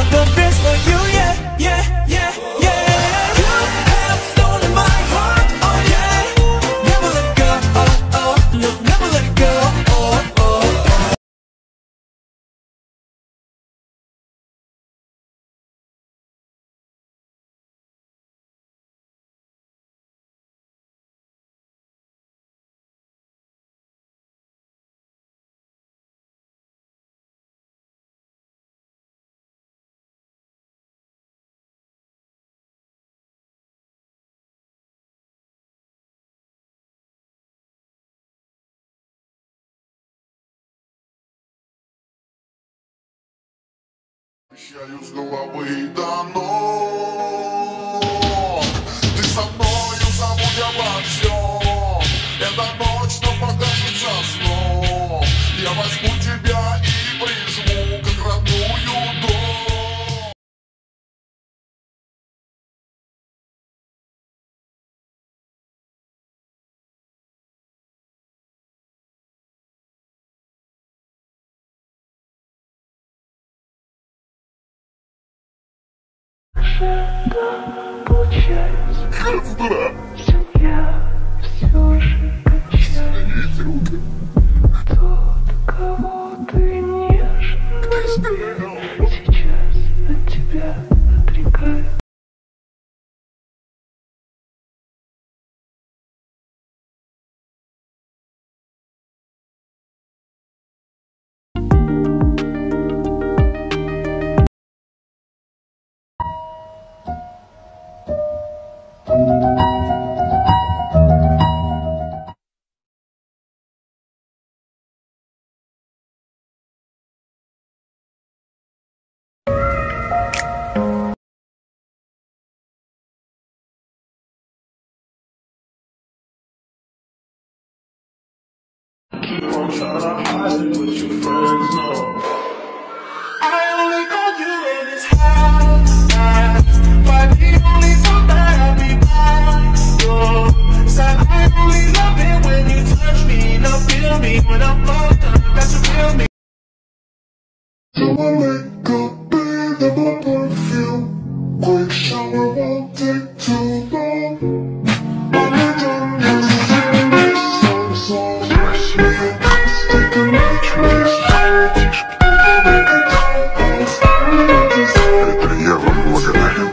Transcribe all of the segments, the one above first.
the best for you, yeah, yeah, yeah, yeah. You have stolen my heart, oh yeah. Never let go, oh, oh, no, never let go, oh, oh, oh. Вещаю с головы до ног. Ты со мною, забудь обо всем. Эта ночь нам покажется сном. Я возьму тебя и прижму, как родную дочь. Каздра! Семья все же кончается. Кто-то кого-то нежно сейчас от тебя отрекает. I'm trying to hide it, but your friends know. I only call you when it's high, but the only thought that I'll be by your side. I only love it when you touch me, now feel me when I'm fucked up. That's a real me. So I wake up in the perfume. Quick shower won't take too long. When you're done, you sing this song, so press me and take a night trace. Это я вам благодарю.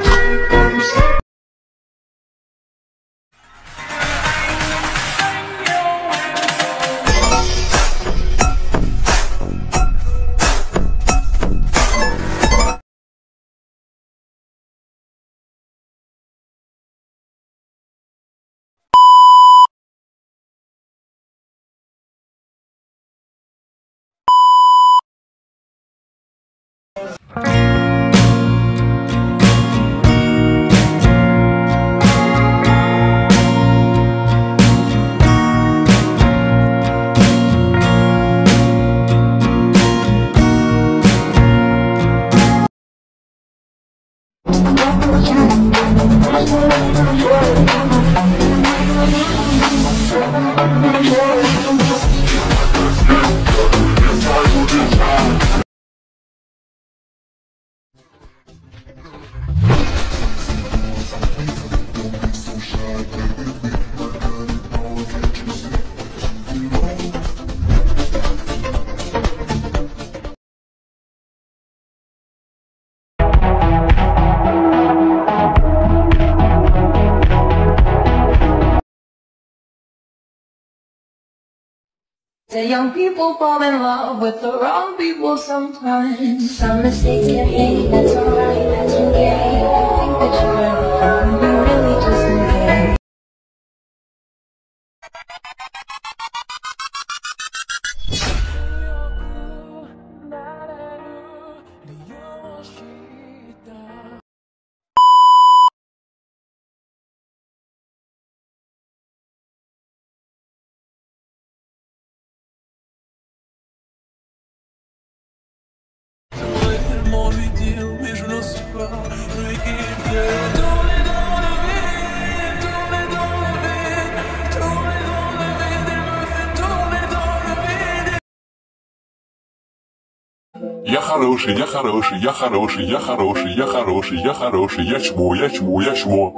The young people fall in love with the wrong people sometimes. Some mistakes get made, that's alright, that's okay. You think that you're right, you really just don't care. Tellement lui dire, mais je n'ose хороший, я хороший, я хороший, я хороший, я хороший, я хороший, я чмо, я чмо, я чмо.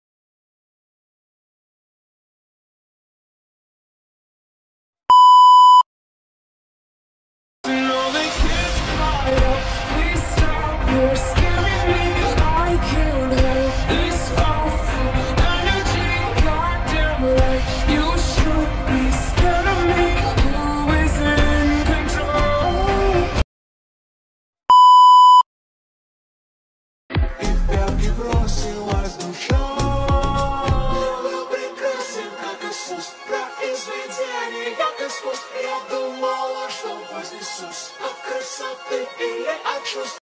And all the kids cry out, please stop, you're scaring me. I can't help this awful energy. Goddamn right, you should be scared of me. Who is in control? И в пятки бросилась душа. Был прекрасен, как Иисус, произведение, как искусств. Я думала, что вознесусь от красоты или от чувств.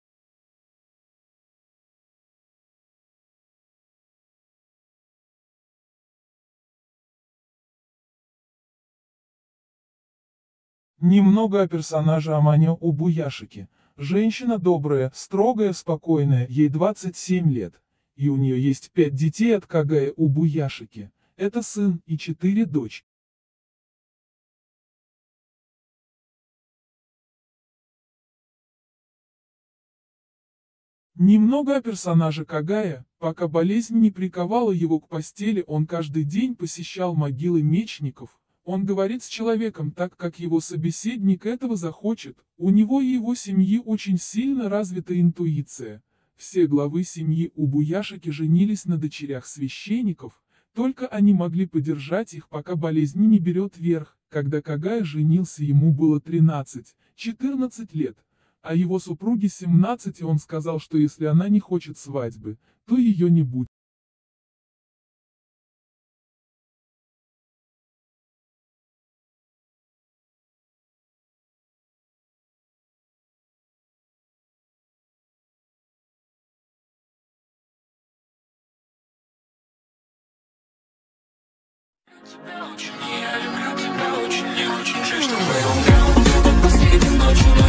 Немного о персонаже Аманя Убуяшики. Женщина добрая, строгая, спокойная, ей 27 лет. И у нее есть 5 детей от Кагая Убуяшики. Это сын и 4 дочь. Немного о персонаже Кагая. Пока болезнь не приковала его к постели, он каждый день посещал могилы мечников. Он говорит с человеком так, как его собеседник этого захочет. У него и его семьи очень сильно развита интуиция. Все главы семьи Убуяшики женились на дочерях священников, только они могли поддержать их, пока болезнь не берет верх. Когда Кагай женился, ему было 13-14 лет, а его супруге 17, и он сказал, что если она не хочет свадьбы, то ее не будет. Я люблю тебя очень, я очень жаль, что мы умрем до последней ночи.